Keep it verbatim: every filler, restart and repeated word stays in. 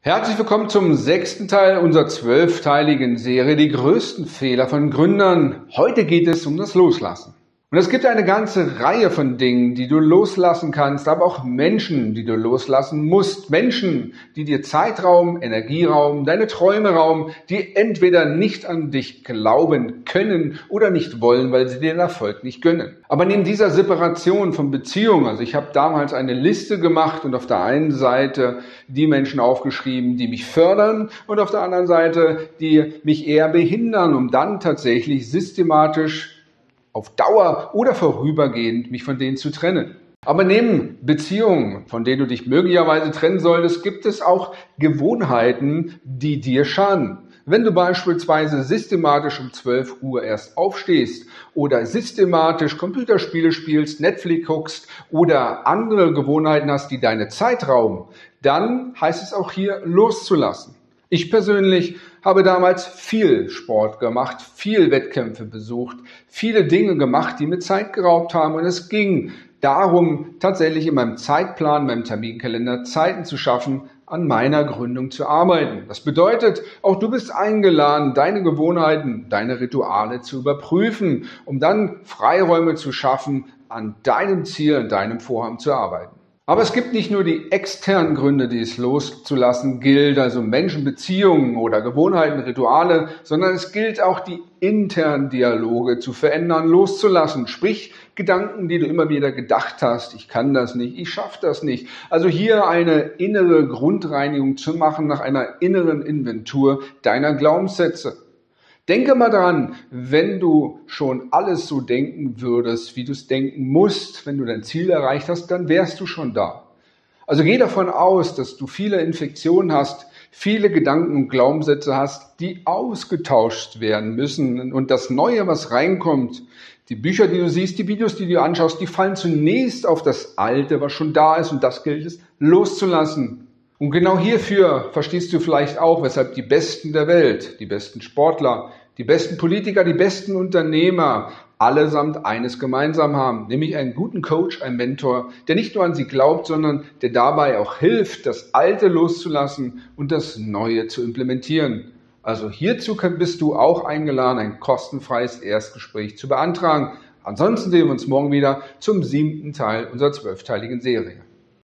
Herzlich willkommen zum sechsten Teil unserer zwölfteiligen Serie Die größten Fehler von Gründern. Heute geht es um das Loslassen. Und es gibt eine ganze Reihe von Dingen, die du loslassen kannst, aber auch Menschen, die du loslassen musst. Menschen, die dir Zeitraum, Energieraum, deine Träume rauben, die entweder nicht an dich glauben können oder nicht wollen, weil sie dir den Erfolg nicht gönnen. Aber neben dieser Separation von Beziehungen, also ich habe damals eine Liste gemacht und auf der einen Seite die Menschen aufgeschrieben, die mich fördern und auf der anderen Seite, die mich eher behindern, um dann tatsächlich systematisch auf Dauer oder vorübergehend mich von denen zu trennen. Aber neben Beziehungen, von denen du dich möglicherweise trennen solltest, gibt es auch Gewohnheiten, die dir schaden. Wenn du beispielsweise systematisch um zwölf Uhr erst aufstehst oder systematisch Computerspiele spielst, Netflix guckst oder andere Gewohnheiten hast, die deine Zeit rauben, dann heißt es auch hier loszulassen. Ich persönlich habe damals viel Sport gemacht, viel Wettkämpfe besucht, viele Dinge gemacht, die mir Zeit geraubt haben. Und es ging darum, tatsächlich in meinem Zeitplan, in meinem Terminkalender Zeiten zu schaffen, an meiner Gründung zu arbeiten. Das bedeutet, auch du bist eingeladen, deine Gewohnheiten, deine Rituale zu überprüfen, um dann Freiräume zu schaffen, an deinem Ziel, an deinem Vorhaben zu arbeiten. Aber es gibt nicht nur die externen Gründe, die es loszulassen gilt, also Menschen, Beziehungen oder Gewohnheiten, Rituale, sondern es gilt auch, die internen Dialoge zu verändern, loszulassen. Sprich, Gedanken, die du immer wieder gedacht hast, ich kann das nicht, ich schaffe das nicht. Also hier eine innere Grundreinigung zu machen nach einer inneren Inventur deiner Glaubenssätze. Denke mal dran, wenn du schon alles so denken würdest, wie du es denken musst, wenn du dein Ziel erreicht hast, dann wärst du schon da. Also geh davon aus, dass du viele Infektionen hast, viele Gedanken und Glaubenssätze hast, die ausgetauscht werden müssen. Und das Neue, was reinkommt, die Bücher, die du siehst, die Videos, die du anschaust, die fallen zunächst auf das Alte, was schon da ist, und das gilt es loszulassen. Und genau hierfür verstehst du vielleicht auch, weshalb die Besten der Welt, die besten Sportler, die besten Politiker, die besten Unternehmer allesamt eines gemeinsam haben, nämlich einen guten Coach, einen Mentor, der nicht nur an sie glaubt, sondern der dabei auch hilft, das Alte loszulassen und das Neue zu implementieren. Also hierzu bist du auch eingeladen, ein kostenfreies Erstgespräch zu beantragen. Ansonsten sehen wir uns morgen wieder zum siebten Teil unserer zwölfteiligen Serie.